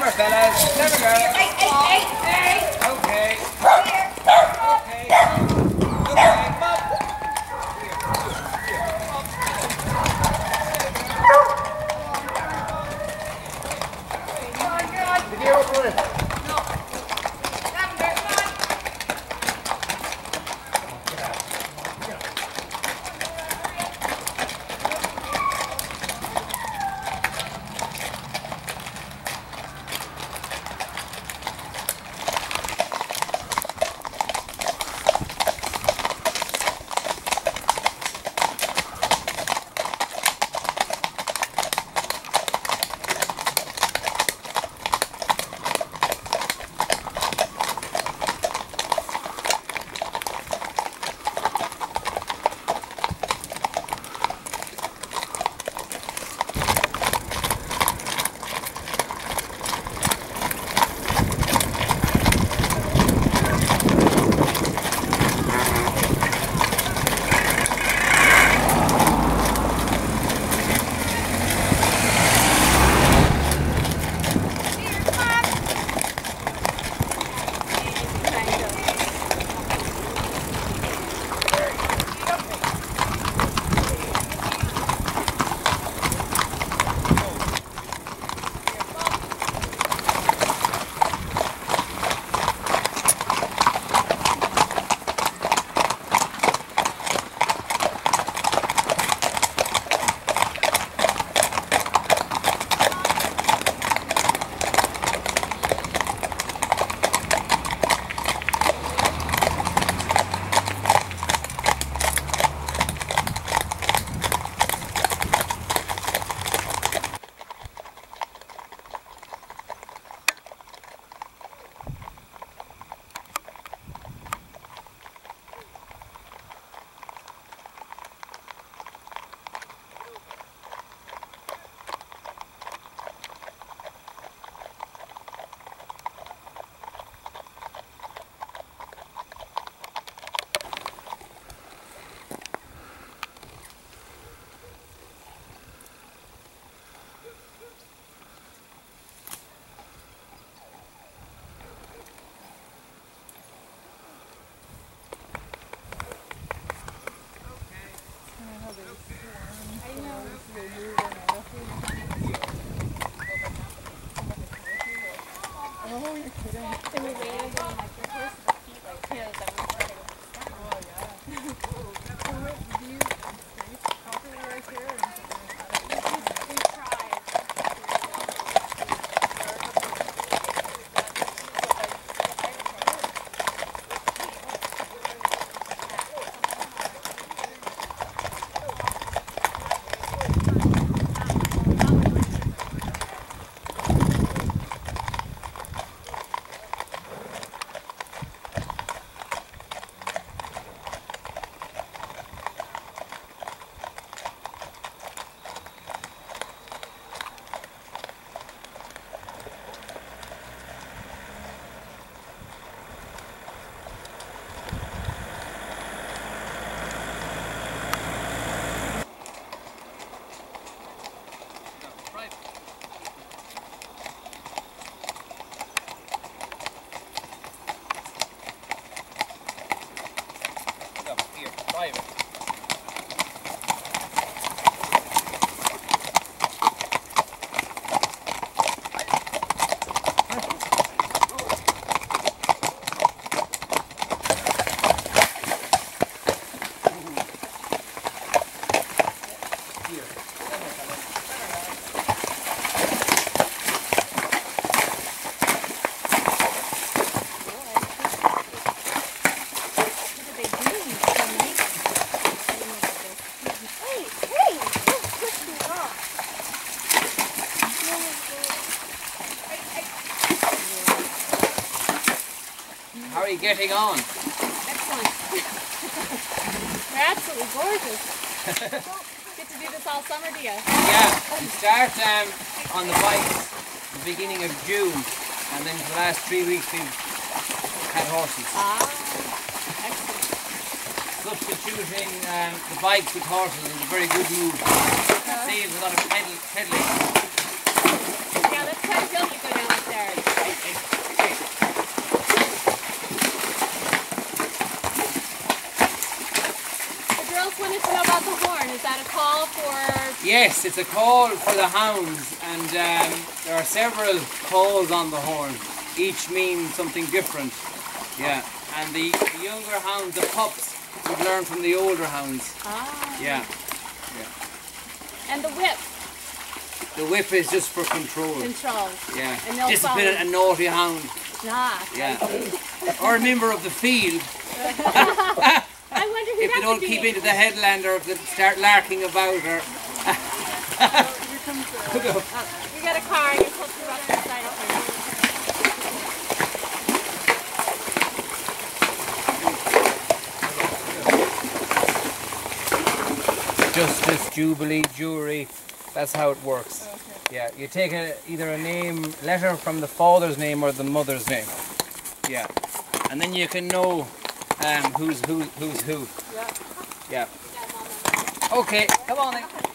Clever fellas, clever girls. Hey. Okay. Here. Okay. Okay, Bob. Did you open it? No. Lavender, come on. Oh, you're kidding. Can we wait until like your horse feet like his and we try to Oh, yeah. So what, do you scrape properly right here? Or is it we tried. How are you getting on? Excellent. They're absolutely gorgeous. Get to do this all summer, do you? Yeah, we start on the bikes the beginning of June, and then for the last 3 weeks we've had horses. Ah, excellent. Substituting the bikes with horses is a very good move. Saves a lot of peddling. Yeah, that's quite a hill you go down up there. Yes, it's a call for the hounds, and there are several calls on the horn. Each means something different. Yeah, and the younger hounds, the pups, would learn from the older hounds. Ah. Yeah. And the whip. The whip is just for control. Control. Yeah. And they'll Discipline a naughty hound. Ah. Yeah. Or a member of the field. I wonder who If they don't keep into the headland, or if they start larking about, or... Here comes the... We got a car. I guess we'll put up inside of her. Justice, Jubilee, Jury, that's how it works. Okay. Yeah, you take either a letter from the father's name or the mother's name. Yeah, and then you can know who's who. Yeah. Yeah. Okay, come on then.